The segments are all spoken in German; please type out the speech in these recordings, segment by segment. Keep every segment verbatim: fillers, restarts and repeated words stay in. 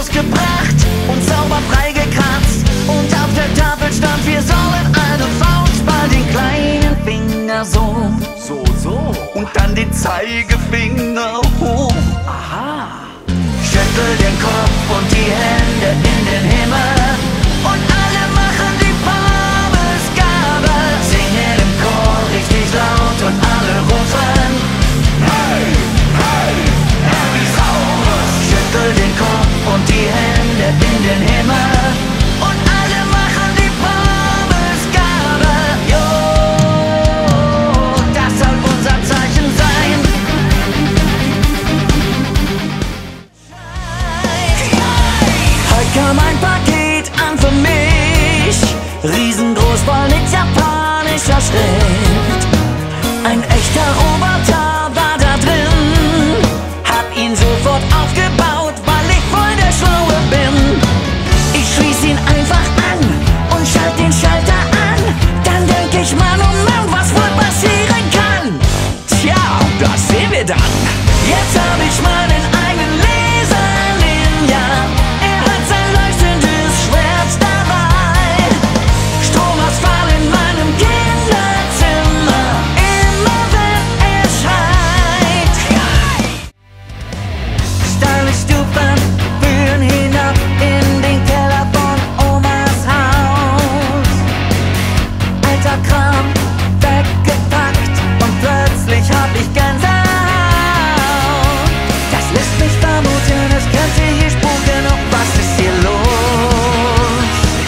Autos gebracht und sauber freigekratzt. Und auf der Tafel stand, wir sollen eine Faust, bald den kleinen Finger so, So, so. und dann den Zeigefinger hoch. Aha. Schüttel den Kopf und die Hände in den Himmel und alle machen die Pommesgabel. Singen im Chor richtig laut und alle rufen: Hey, hey, Herbisaurus! Schüttel den Kopf und die Hände in den Himmel und alle machen die Pommesgabel. Jo, das soll unser Zeichen sein. Heute kam ein Paket an für mich, riesengroß, voll mit japanischer Schrift. Ein echter Roboter war da drin, hab ihn sofort aufgebaut, weil ich voll der Schlaue bin. Ich schließ ihn einfach an und schalt den Schalter an, dann denk ich, Mann, oh Mann, was wohl passieren kann. Tja, das sehen wir dann. Jetzt hab ich meinen eigenen Laser-Ninja. Er hat sein leuchtendes Schwert dabei. Stromausfall in meinem Kinderzimmer, immer wenn er schreit. Steile Stufen führen hinab in den Keller von Omas Haus. Alter Kram, weggepackt und plötzlich hab ich Gänsehaut. Das lässt mich vermuten, es könnte hier spuken, doch was ist hier los?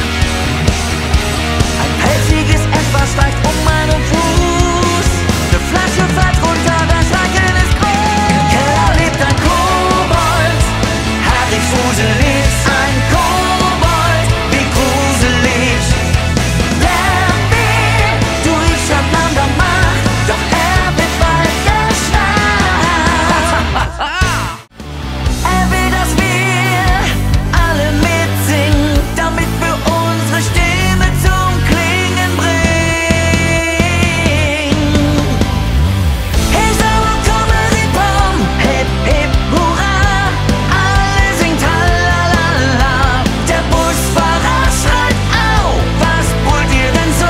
Ein pelziges Etwas reicht um meinen Fuß. Ne Flasche fällt runter, das Schrecken ist groß. Im Keller lebt ein Kobold, Harry Fuselig, ein Kobold, wie gruselig. Der will durch Schattenlander Macht, doch er wird bald geschnappt. Er will, dass wir alle mitsingen, damit wir unsere Stimme zum Klingen bringen. Hey, sauer, Kommeri-Pom, hip, hip, hurra, alle singt Hallalala. Der Busfahrer schreit: Au, was brüllt ihr denn so?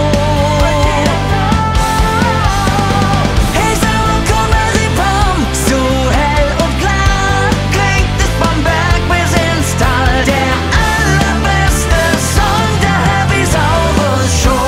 Hey, sauer, Kommeri-Pom, so hell und klar klingt es vom Berg bis ins Tal. Der allerbeste Song der Herbisaurus Show.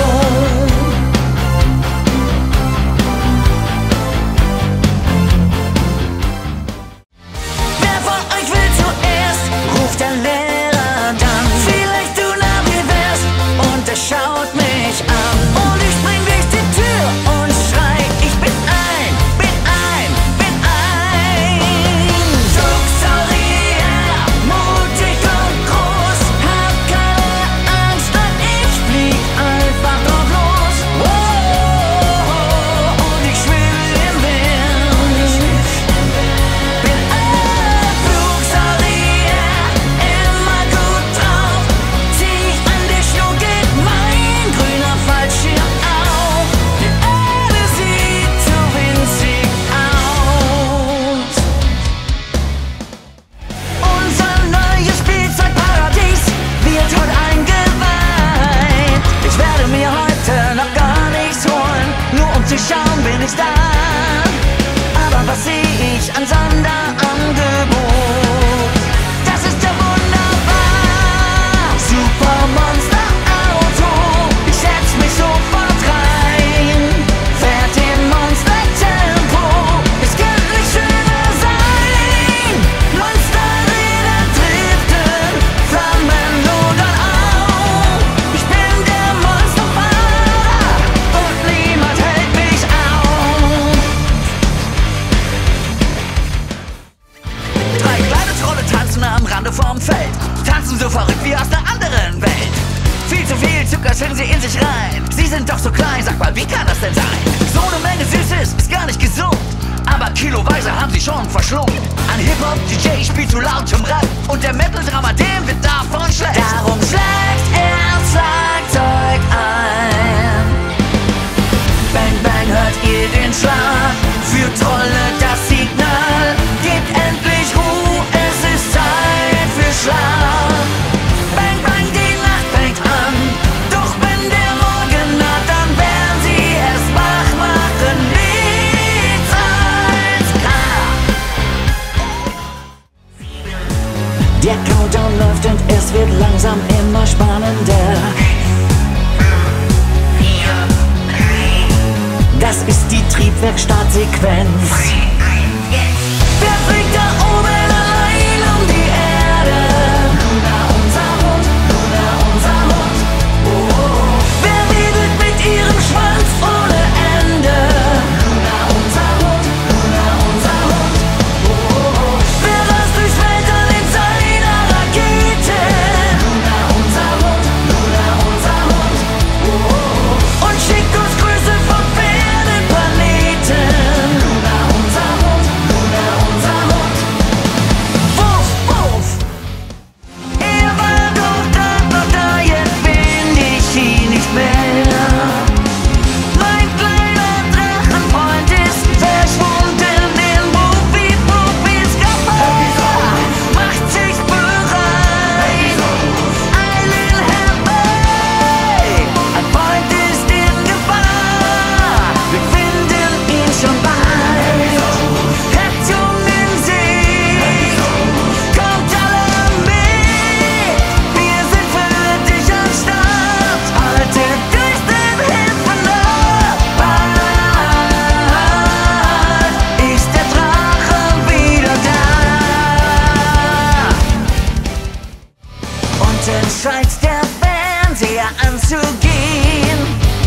Wer von euch will zuerst, ruft der Lehrer dann. Vielleicht du Navi wärst und er schaut mich an. Und ich spring durch die Tür und schrei: Ich bin ein, bin ein, bin ein. Flugsaurier, mutig und groß, hab keine Angst und ich flieg einfach drauf los. Wow, und ich schwimme im Wind. Bin ein Flugsaurier, immer gut drauf. Zieh ich an der Schnur, geht mein grüner Fallschirm auf. Die Erde sieht so winzig aus. Unser neues Spielzeugparadies wird heute eingeweiht. Ich werde mir heute noch gar nichts holen, nur um zu schauen, bin ich da. Aber was seh ich an Sonderangebot? Das ist ja wunderbar. Supermonster Auto, ich setz mich sofort rein. Fährt im Monster-Tempo, es könnte nicht schöner sein. Monsterräder driften, Flammen lodern auf. Ich bin der Monsterfahrer und niemand hält mich auf. Drei kleine Trolle tanzen am Rande vorm Feld, tanzen so verrückt wie aus einer anderen Welt. Viel zu viel Zucker schütten sie in sich rein. Sie sind doch so klein, sag mal, wie kann das denn sein? So eine Menge Süßes ist gar nicht gesund, aber kiloweise haben sie schon verschlungen. Ein Hip-Hop-D J spielt zu lautem Rap und der Metal-Drama, dem wird davon schlecht. Darum schlägt er Schlagzeug ein. Bang, bang, hört ihr den Schlag? Für Trolle das Signal. Gebt endlich Ruhe, es ist Zeit für Schlag. Der Countdown läuft und es wird langsam immer spannender. Das ist die Triebwerk-Startsequenz. Wer fliegt da oben allein um die Erde? Luna, unser Hund, Luna, unser Hund. Oh, oh, oh. Wer wedelt mit ihrem Schwanz ohne Ende? Luna, unser Hund, Luna, unser Hund. Oh, oh, oh. Wer rast durchs Weltall in seiner Rakete? Luna, unser Hund, Luna, unser Hund. Oh, oh, oh. Und schickt uns Grüße vom Planeten. Luna, unser Hund, Luna, unser Hund. Wuff, wuff. Er war doch da, doch da, jetzt bin ich ihn nicht mehr. Mein kleiner Drachenfreund ist verschwunden in Bubi, Bubis Gefahr. Macht sich bereit, eilen herbei. Ein Freund ist in Gefahr. Wir finden ihn schon bald. Rettung in Sicht. Kommt alle mit. Wir sind für dich am Start. Haltet durch den Hilfenrad. Bald ist der Drache wieder da. Und dann scheint der Fernseher anzugehen.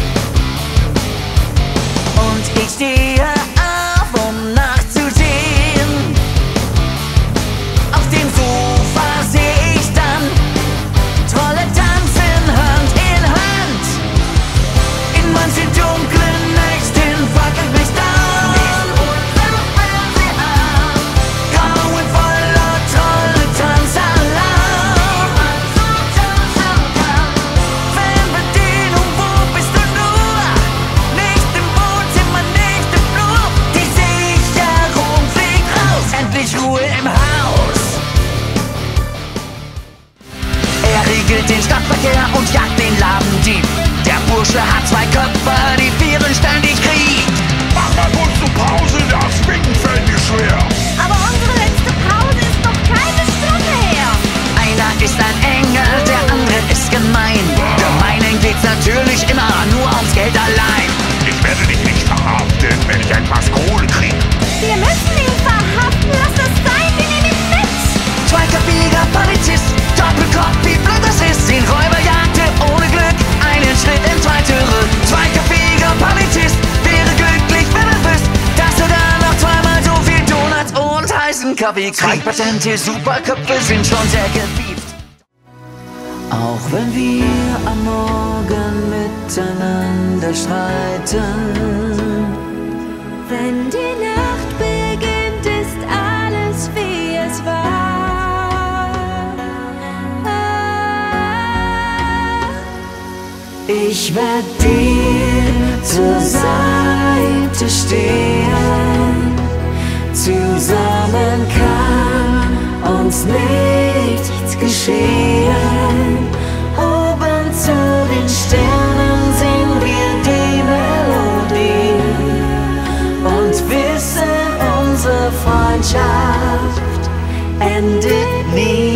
Und ich stehe auf, um nachzusehen. Auf dem Sofa seh ich dann Trolle tanzen Hand in Hand. In manchen dunklen Nächten fackelt mich dann unser Fernseher. Grauenvoller Trolle-Tanzalarm. Fernbedienung, wo bist du nur? Nicht im Wohnzimmer, nicht im Flur. Die Sicherung fliegt raus. Endlich Ruhe im Haus. Er riegelt den Stadtverkehr und jagt den Ladendieb. Der Bursche hat zwei Köpfe, die vieren ständig Krieg. Mach mal kurz eine Pause, das Winken fällt mir schwer. Aber unsere letzte Pause ist noch keine Stunde her. Einer ist ein Engel, der andere ist gemein. Gemeinen geht's natürlich immer nur ums Geld allein. Ich werde dich nicht verhaften, wenn ich etwas Kohle krieg. Wir müssen ihn verhaften. Lass das sein, wir nehmen ihn mit. Zweiköpfiger Polizist, Doppelkopf wie blöd das ist. Den Räuber jagte ohne Glück einen Schritt in zwei Türe. Zweiköpfiger Polizist wäre glücklich, wenn er wüsste, dass er da noch zweimal so viel Donuts und heißen Kaffee kriegt. Zwei patente Superköpfe sind schon sehr gewieft. Auch wenn wir am Morgen miteinander streiten. Wenn die Nacht beginnt, ist alles wie es war. Ich werd dir zur Seite stehen. Zusammen kann uns nichts geschehen. Oben zu den Sternen singen wir die Melodie und wissen, unsere Freundschaft endet nie.